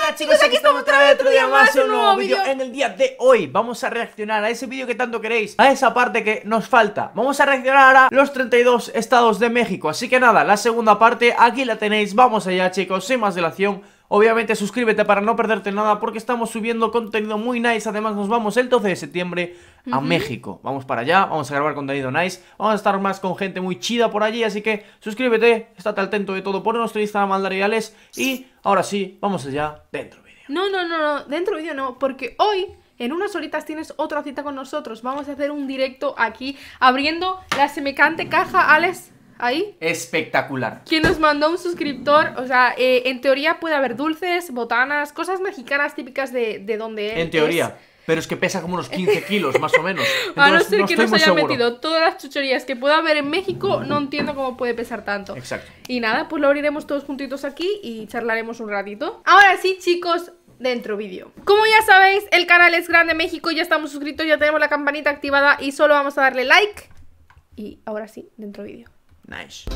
Hola chicos, aquí estamos otra vez otro día más en un nuevo vídeo. En el día de hoy vamos a reaccionar a ese vídeo que tanto queréis, a esa parte que nos falta. Vamos a reaccionar a los 32 estados de México. Así que nada, la segunda parte aquí la tenéis. Vamos allá chicos, sin más dilación. Obviamente suscríbete para no perderte nada porque estamos subiendo contenido muy nice. Además nos vamos el 12 de septiembre a México. Vamos para allá, vamos a grabar contenido nice. Vamos a estar más con gente muy chida por allí. Así que suscríbete, estate al tanto de todo por nuestro Instagram Aldariales. Y ahora sí, vamos allá dentro vídeo. No, dentro vídeo no, porque hoy en unas horitas tienes otra cita con nosotros. Vamos a hacer un directo aquí abriendo la semejante caja, Alex. Ahí. Espectacular. Quien nos mandó un suscriptor, o sea, en teoría puede haber dulces, botanas, cosas mexicanas típicas de donde él En teoría. Pero es que pesa como unos 15 kilos, más o menos. Entonces, a no ser que estoy nos muy hayan seguro. metido todas las chucherías que pueda haber en México, no entiendo cómo puede pesar tanto. Exacto. Y nada, pues lo abriremos todos juntitos aquí y charlaremos un ratito. Ahora sí, chicos, dentro vídeo. Como ya sabéis, el canal es Grande México, ya estamos suscritos, ya tenemos la campanita activada y solo vamos a darle like. Y ahora sí, dentro vídeo. Nice.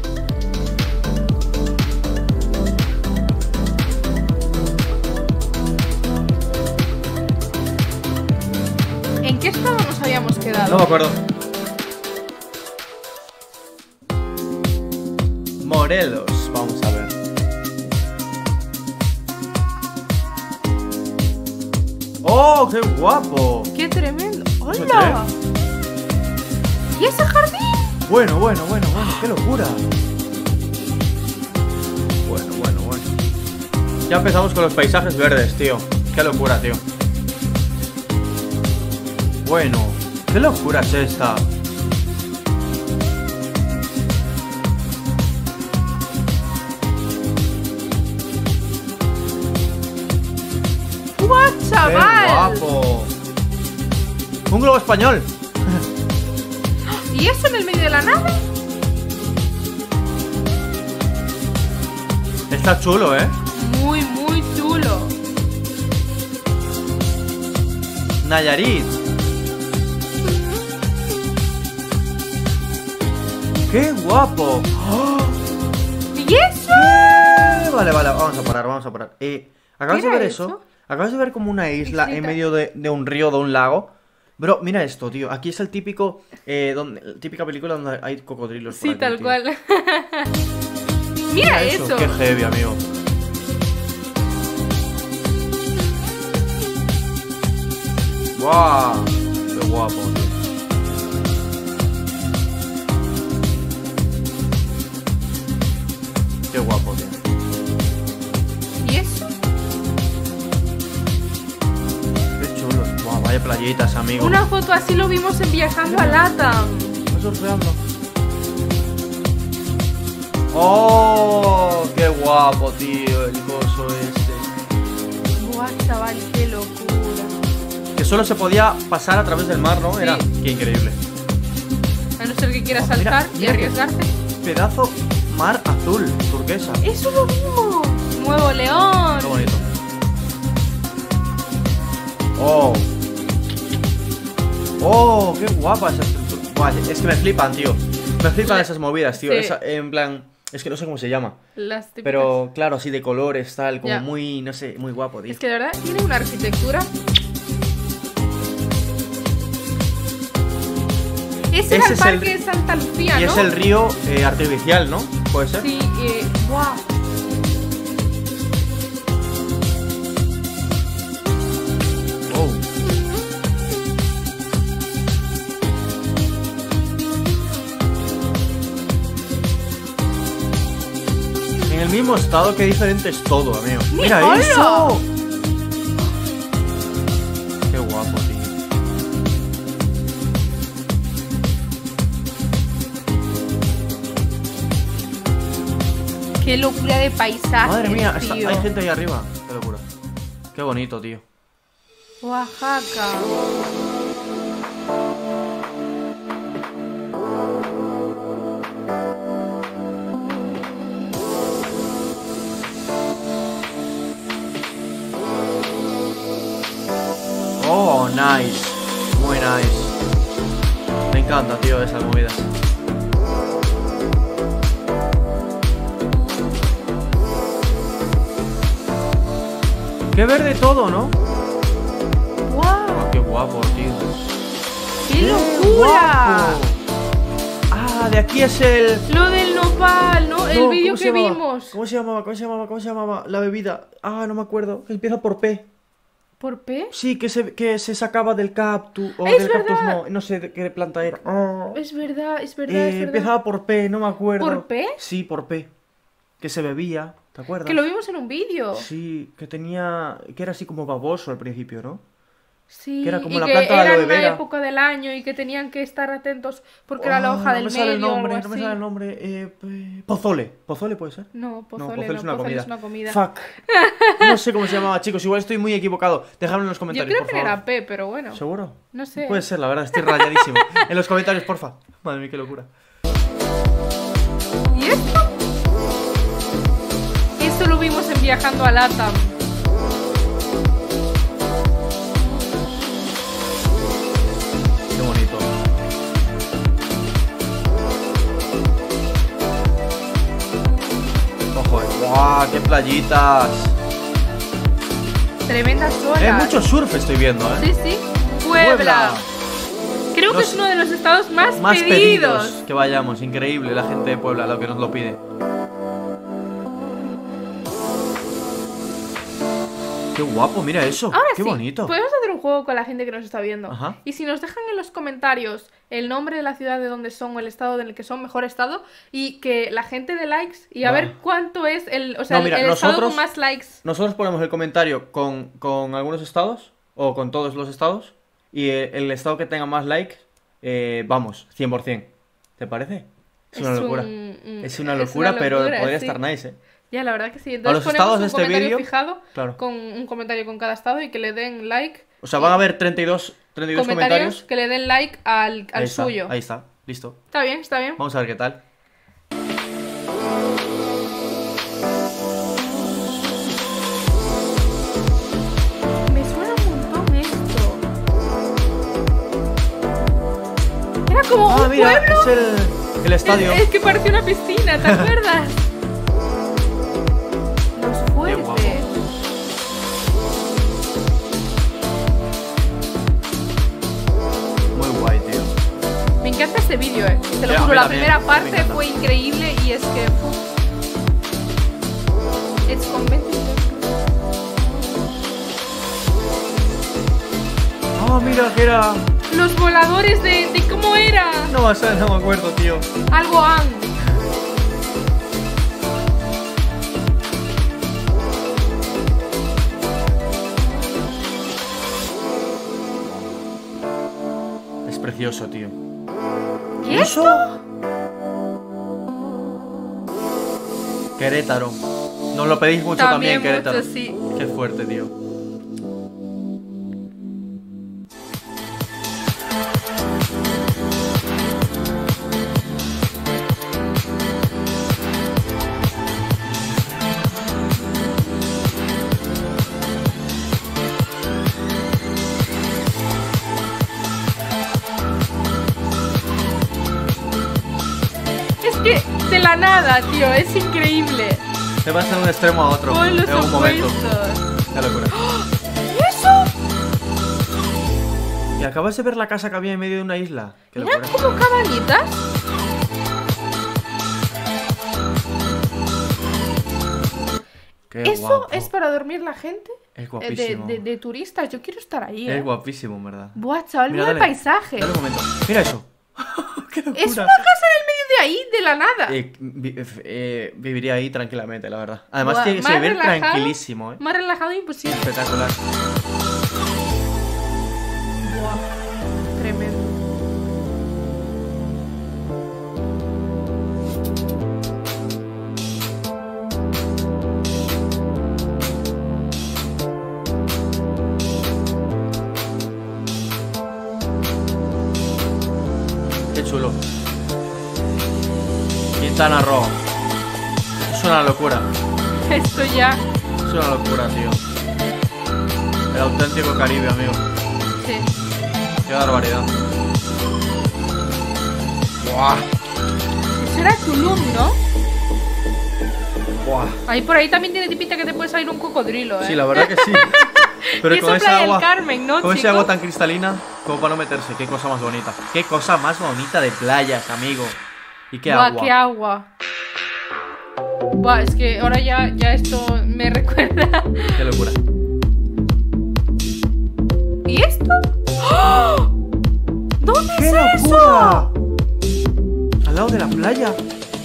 ¿En qué estado nos habíamos quedado? No me acuerdo. Morelos, vamos a ver. ¡Oh, qué guapo! ¡Qué tremendo! Eso ¡Hola! ¿Y ese jardín? Bueno, qué locura. Bueno. Ya empezamos con los paisajes verdes, tío. Qué locura, tío. Bueno, qué locura es esta. ¡Guau, chaval! ¡Qué guapo! Un globo español. ¿Y eso en el medio de la nave? Está chulo, ¿eh? Muy chulo. Nayarit. ¡Qué guapo! ¡Oh! ¿Y eso? Vale, vamos a parar. ¿Acabas de era ver eso? ¿Acabas de ver como una isla en Islita. medio de un río, de un lago? Bro, mira esto, tío. Aquí es el típico, típica película donde hay cocodrilos por Sí, aquí, tal tío. cual. Mira eso. Qué heavy, amigo. ¡Guau! ¡Qué guapo, tío! ¡Qué guapo, tío! ¿Y eso? ¡Qué chulo! ¡Guau! Vaya playitas, amigo. Una foto así lo vimos en Viajando a LATAM. Estoy surfeando. ¡Oh! ¡Qué guapo, tío! El coso este. Buah, chaval, qué locura. Que solo se podía pasar a través del mar, ¿no? Sí. Era... ¡Qué increíble! A no ser que quieras Oh, mira, saltar y mira que- arriesgarte. Pedazo mar azul, turquesa. ¡Eso lo vimos! ¡Nuevo León! Qué bonito. ¡Oh! ¡Oh! ¡Qué guapa esa estructura! Buah, es que me flipan, tío. Me flipan esas movidas, tío. Sí. En plan... Es que no sé cómo se llama. Las típicas. Pero claro, así de colores, tal, como Ya. muy, no sé, muy guapo, tío. Es que de verdad tiene una arquitectura. Ese era Ese el es el- parque de Santa Lucía, Y ¿no? es el río artificial, ¿no? ¿Puede ser? Sí, ¡guau! Oh. En el mismo estado, qué diferente es todo, amigo. ¡Mira ¡Hola! eso! Qué guapo, tío. ¡Qué locura de paisaje! Madre mía, tío. hay gente ahí arriba. Qué locura. Qué bonito, tío. Oaxaca. Oh, nice. Muy nice. Me encanta, tío, esa movida. Qué verde todo, ¿no? ¡Guau! Qué guapo, tío. ¡Qué locura! Guapo. Ah, de aquí es el... Lo del nopal, ¿no? El vídeo que vimos. ¿Cómo se llamaba? ¿Cómo se llamaba? La bebida. Ah, no me acuerdo. Que empieza por P. ¿Por P? Sí, que se sacaba del cactus. O ¡Es del verdad! cactus no sé de qué planta era. Oh. Es verdad, es verdad. Empezaba por P, no me acuerdo. ¿Por P? Sí, por P. Que se bebía, ¿te acuerdas? Que lo vimos en un vídeo. Sí, que tenía... Que era así como baboso al principio, ¿no? Sí, Que era como y la que planta de era aloe una vera. época del año y que tenían que estar atentos porque era la hoja del medio o algo No me así. sale el nombre. Pozole. ¿Pozole puede ser? No, pozole, pozole es una pozole comida. es una comida. Fuck. No sé cómo se llamaba, chicos. Igual estoy muy equivocado. Dejadlo en los Yo comentarios, creo por que favor. era P, pero bueno. ¿Seguro? No sé. Puede ser, la verdad. Estoy rayadísimo. En los comentarios, porfa. Madre mía, qué locura. ¿Y esto? Esto lo vimos en Viajando a LATAM. Qué bonito. Ojo, ¡guau! ¡Qué playitas! Tremendas olas. Mucho surf estoy viendo, Sí, sí. Puebla. Creo que Los es uno de los estados más Más pedidos. pedidos que vayamos. Increíble la gente de Puebla, lo que nos lo pide. Qué guapo, mira eso. Ahora Qué sí, bonito. podemos hacer un juego con la gente que nos está viendo. Ajá. Y si nos dejan en los comentarios el nombre de la ciudad de donde son o el estado en el que son, mejor estado, y que la gente dé likes y a Va. ver cuánto es el, o sea, No, mira, el estado nosotros- con más likes. Nosotros ponemos el comentario con algunos estados o con todos los estados y el estado que tenga más likes, vamos, 100%. ¿Te parece? Es una locura. Es una locura, pero podría sí. estar nice, ¿eh? Ya, la verdad que sí. A Entonces los ponemos estados un de este comentario vídeo, fijado claro. con un comentario con cada estado y que le den like. O sea, van a haber 32 comentarios. Que le den like al Ahí está, suyo. ahí está, listo. Está bien, está bien. Vamos a ver qué tal. Me suena un montón esto. Era como un mira, pueblo. es el estadio. Es que parece una piscina, ¿te acuerdas? Los Qué fuertes. guapo. Muy guay, tío. Me encanta este vídeo, Te lo Ya, a juro, mí la también, primera a mí me parte encanta. fue increíble y es que... It's convincing. Ah, mira que era... Los voladores de cómo era. No, o sea, no me acuerdo, tío. Algo han. Es precioso, tío. ¿Y esto? Querétaro. Nos lo pedís mucho también, También Querétaro. mucho, sí. Qué fuerte, tío. Es que de la nada, tío, es increíble. Te vas de un extremo a otro Con los en un momento. opuestos. Qué locura. ¿Y eso? Y acabas de ver la casa que había en medio de una isla. Qué Mira locura. como cabañitas. Qué ¿Eso guapo. es para dormir la gente? Es guapísimo. De turistas, yo quiero estar ahí, Es guapísimo, en verdad. Buah, chaval, Mira, mira el dale, paisaje. Dale un momento. Mira eso. Qué locura. Es una casa en el medio de ahí, de la nada. Viviría ahí tranquilamente, la verdad. Además, Buah, tiene que más se ve relajado, tranquilísimo, ¿eh? Más relajado imposible. Espectacular. Buah, tremendo. Qué chulo. Quintana Roo. Es una locura. Esto ya. Es una locura, tío. El auténtico Caribe, amigo. Sí. Qué barbaridad. ¡Buah! Eso era Tulum, ¿no? Buah. Ahí por ahí también tiene pinta que te puede salir un cocodrilo, Sí, la verdad que sí. Pero y con eso esa Playa del agua, Carmen, ¿no, con ese chicos? agua tan cristalina, como para no meterse. Qué cosa más bonita. Qué cosa más bonita de playas, amigo. Y qué Buah, agua. qué agua. Buah, es que ahora ya esto me recuerda. Qué locura. ¿Y esto? ¡Oh! ¿Dónde ¡Qué es locura! eso? Al lado de la playa.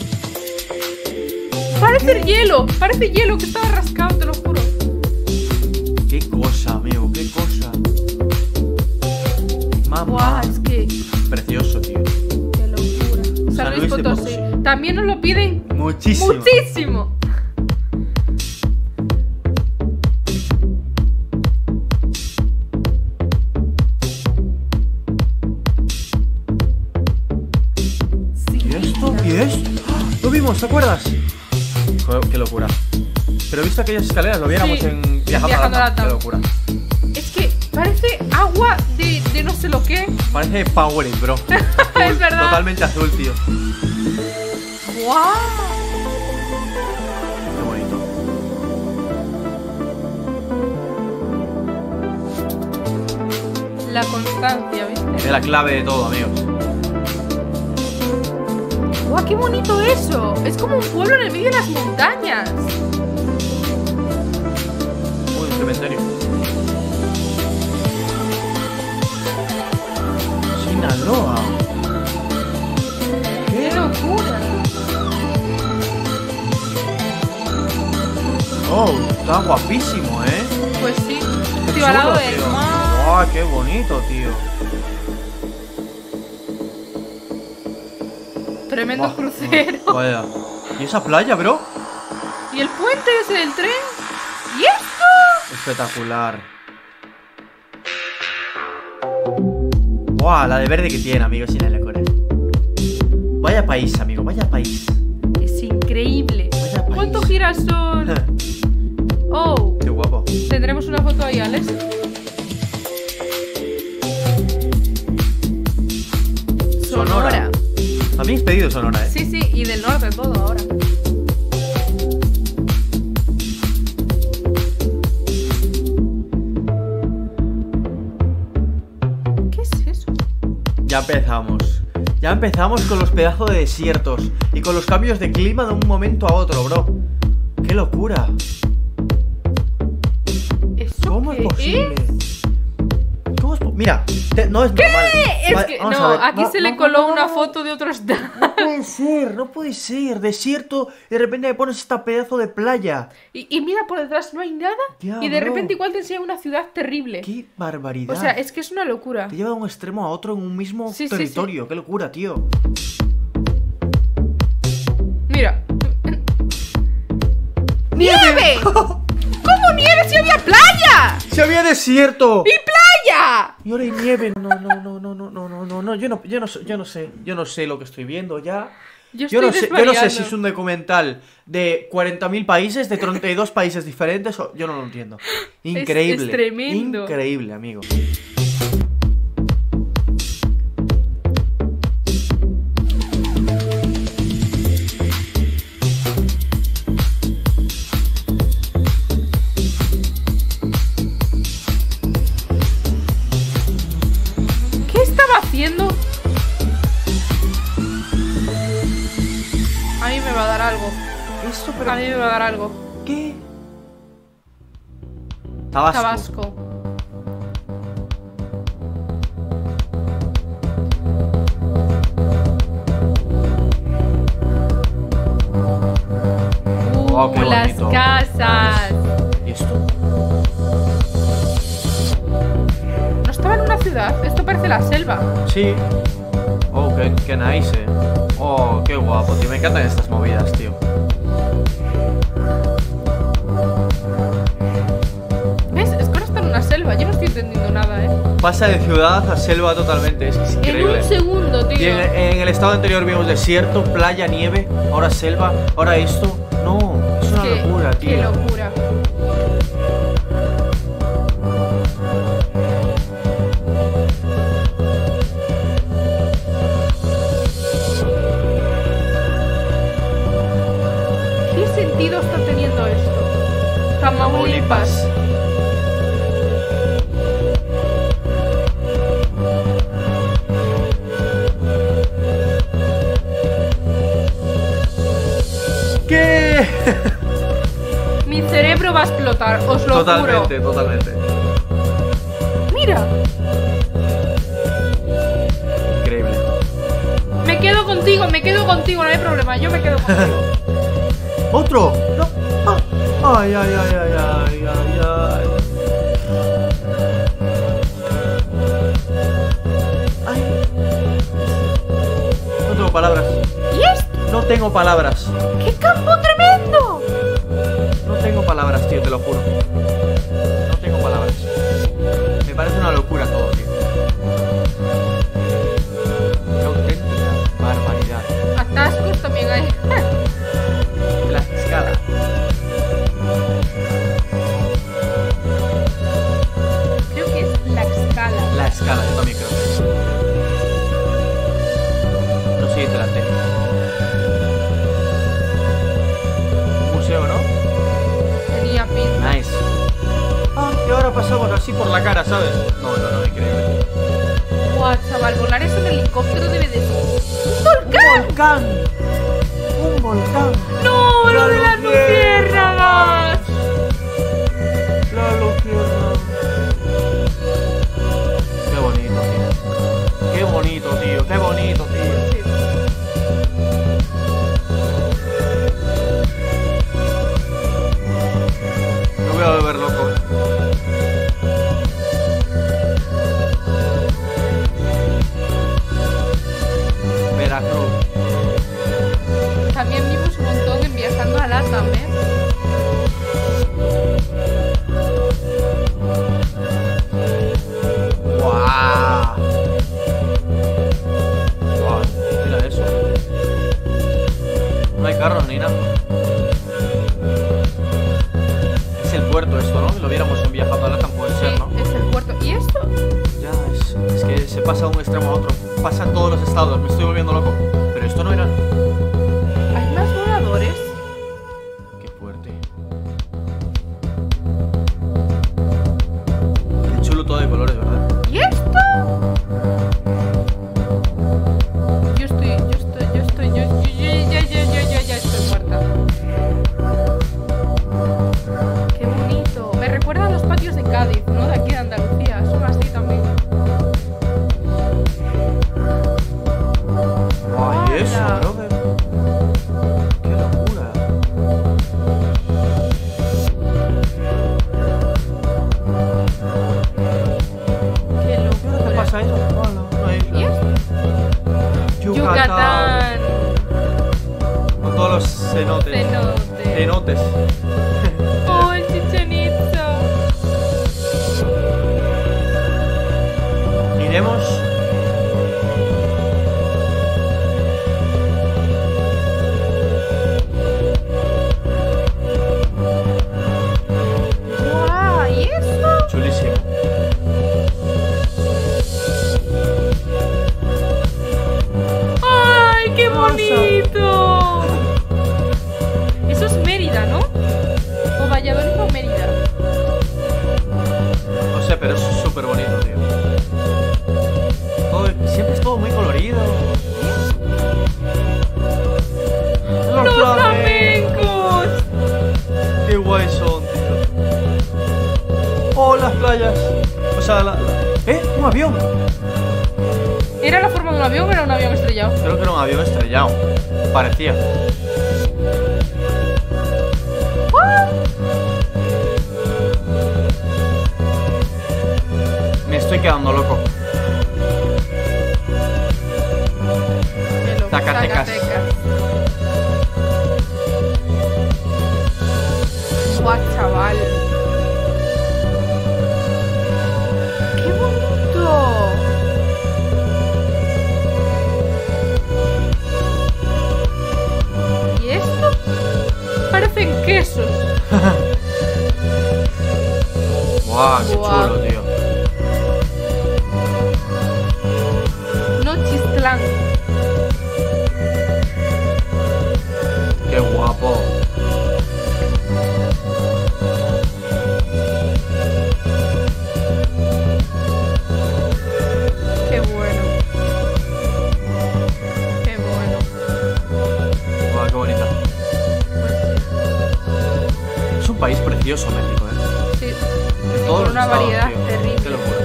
Parece hielo que estaba rascado, te lo juro. Qué cosa, amigo, qué cosa. Mamá. Buah, es que Precioso, tío. qué locura. San Luis Potosí. También nos lo piden Muchísimo. muchísimo. ¿Y esto? ¿Y esto? ¡Ah! Lo vimos, ¿te acuerdas? Joder, qué locura. Pero he visto aquellas escaleras, lo viéramos Sí, en Viajando a Latam. Latam. Qué locura. Es que parece agua de no sé lo que. Parece Powerade, bro. Es verdad. Totalmente azul, tío. ¡Guau! Qué bonito. La constancia, ¿viste? Es la clave de todo, amigos. ¡Guau, qué bonito eso! Es como un pueblo en el medio de las montañas. Uy, un cementerio. Sinaloa. ¡Qué locura! Oh, está guapísimo, ¿eh? Pues sí. Qué Tío, al lado chulo, del tío. mar. ¡Guau, qué bonito, tío! Tremendo Buah, crucero. Vaya. ¿Y esa playa, bro? ¿Y el puente ese del tren? ¿Y esto? Espectacular. ¡Guau! La de verde que tiene, amigos, sin el locura. Vaya país, amigo, vaya país. Es increíble. Vaya país. ¿Cuánto girasol? Oh, Qué guapo. tendremos una foto ahí, Alex. Sonora. A mí es pedido Sonora, ¿eh? Sí, sí, y del norte todo ahora. ¿Qué es eso? Ya empezamos. Ya empezamos con los pedazos de desiertos y con los cambios de clima de un momento a otro, bro. ¡Qué locura! ¿Eso ¿Cómo es qué posible? es? ¿Cómo es Mira, no es normal. Es Vale, que, vamos a no, ver. aquí se le no, coló no, una no. foto de otro estado. No puede ser, no puede ser. Desierto y de repente me pones esta pedazo de playa. Y mira, por detrás no hay nada. Ya, y de bro. repente igual te enseña una ciudad terrible. ¡Qué barbaridad! O sea, es que es una locura. Te lleva de un extremo a otro en un mismo Sí, sí, territorio. ¡Qué locura, tío! Mira. ¡Nieve! ¿Cómo nieve si había playa? ¡Se había desierto! ¡Y playa! Y ahora hay nieve. No. Yo no sé lo que estoy viendo ya. Yo no sé si es un documental de 40.000 países, de 32 países diferentes. Yo no lo entiendo. Increíble. Es tremendo. Increíble, amigo. ¿Qué estaba haciendo? A mí me va a dar algo. Eso, pero... A mí me va a dar algo. ¿Qué? Tabasco. Tabasco. Oh, qué las bonito. casas. ¿Y esto? No estaba en una ciudad. Esto parece la selva. Sí. Oh, qué nice, eh. Oh, qué guapo, tío. Me encantan estas movidas, tío. ¿Ves? Es que ahora está en una selva. Yo no estoy entendiendo nada, Pasa de ciudad a selva totalmente. Es que es En increíble. un segundo, Y tío. en el estado anterior vimos desierto, playa, nieve, ahora selva, ahora esto. No, es una locura, tío. Qué locura. ¿Qué sentido está explotar, os lo Totalmente, juro. totalmente. Mira. Increíble. Me quedo contigo, no hay problema, yo me quedo contigo. ¡Otro! No. Ah. Ay, ay, ay, ay, ay, ay, ay. Ay. No tengo palabras. ¿Y esto? No tengo palabras. ¡Qué campo tremendo! No tengo palabras, tío, te lo juro. No tengo palabras. Me parece una locura todo, tío. Qué auténtica barbaridad. Atascos también hay. La escala. Creo que es la escala. La escala, yo también creo. Lo siguiente delante. Un museo, ¿no? Tenía pinta. Nice. Ah, y ahora pasamos así por la cara, ¿sabes? No, increíble. Guau, chaval, volar eso en helicóptero debe de ser. ¡Un volcán! ¡Un volcán! ¡No! ¡Lo de las luciérnagas! La luciérnaga. Qué bonito, tío. Qué bonito, tío. Qué bonito, tío. Me voy a volver loco. Veracruz. También vimos un montón en viajando a LATAM, ¿eh? ¡Guau! ¡Guau! Mira eso. No hay carros ni nada. Es el puerto esto, ¿no? Si lo viéramos en viajando a LATAM puede ser, ¿no? Es el puerto. ¿Y esto? Ya, es que se pasa de un extremo a otro. Pasa en todos los estados, me estoy volviendo loco. Pero esto no era... ¿Hay más voladores? Qué fuerte. Qué chulo todo de colores, ¿verdad? ¿Y esto? Yo estoy muerta. Qué bonito. Me recuerda a los patios de Cádiz, ¿no? De aquí de Andalucía. Son así también. Guau, ¿y eso, ¡Hala! brother? Qué locura. Qué ¿Qué locura. pasa eso? Hola, una isla. ¿Y esto? Yucatán. Yucatán. Con todos los cenotes. Cenote. Cenotes. Oh, el Chichen Itza. Iremos. Guau, ¿y eso? Chulísimo. ¡Ay, qué bonito! Eso es Mérida, ¿no? O Valladolid o Mérida. No sé, pero es súper bonito, tío. Siempre es todo muy colorido. ¡Los flamencos! Qué guay son, tío. Oh, las playas. O sea, ¿eh? Un avión. ¿Era la forma de un avión o era un avión estrellado? Creo que era un avión estrellado. Parecía. Me estoy quedando loco. Zacatecas. Guau, chaval. ¡Qué bonito! ¿Y esto? Parecen quesos. Guau, qué Guau. chulo, tío. Nochistlán. Qué guapo. Qué bueno. Qué bueno. Guau, qué bonita. Es un país precioso, México, ¿eh? todos los una estados, variedad tío. terrible. Qué locura.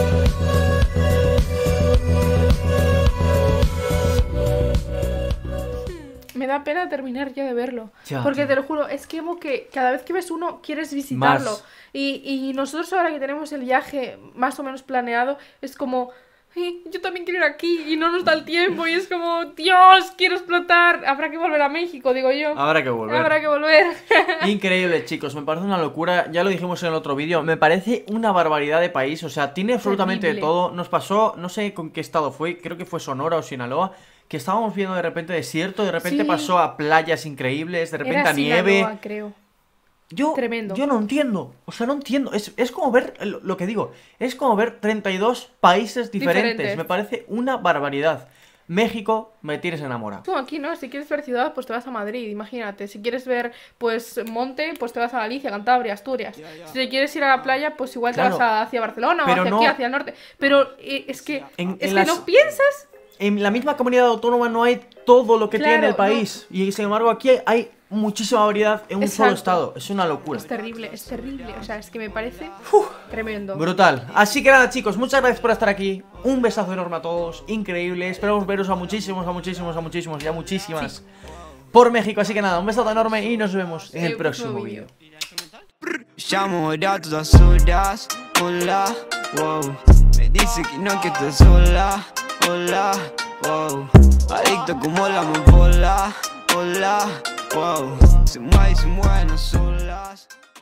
Me da pena terminar ya de verlo. Ya, porque tío. te lo juro, es que como que cada vez que ves uno quieres visitarlo. Más. Y nosotros ahora que tenemos el viaje más o menos planeado, es como, "Ay, yo también quiero ir aquí y no nos da el tiempo". Y es como, Dios, quiero explotar. Habrá que volver a México, digo yo. Habrá que volver. Habrá que volver. Increíble, chicos, me parece una locura. Ya lo dijimos en el otro vídeo. Me parece una barbaridad de país. O sea, tiene absolutamente de Terrible. todo. Nos pasó, no sé con qué estado fue. Creo que fue Sonora o Sinaloa. Que estábamos viendo de repente desierto. De repente Sí. pasó a playas increíbles. De repente Era a nieve. Sinaloa, creo. Tremendo. Yo no entiendo. O sea, no entiendo. Es como ver lo que digo. Es como ver 32 países diferentes. Me parece una barbaridad. México, me tienes enamorado. Como aquí, ¿no? Si quieres ver ciudad, pues te vas a Madrid, imagínate. Si quieres ver, pues, monte, pues te vas a Galicia, Cantabria, Asturias. Si te quieres ir a la playa, pues igual Claro. te vas hacia Barcelona o Pero hacia no- aquí, hacia el norte. Pero es que, En es que las- no piensas. En la misma comunidad autónoma no hay todo lo que Claro, tiene el no. país. Y sin embargo aquí hay muchísima variedad en un solo Exacto. estado. Es una locura. Es terrible, es terrible. O sea, es que me parece tremendo. Brutal. Así que nada, chicos, muchas gracias por estar aquí. Un besazo enorme a todos. Increíble. Esperamos veros a muchísimos y a muchísimas por México. Así que nada, un besazo enorme y nos vemos en el próximo vídeo. Llamo a todas horas, hola, wow. Me dice que no, que estás sola, hola, wow. Adicto como la amapola, hola, wow. Se mueve y se mueven las olas.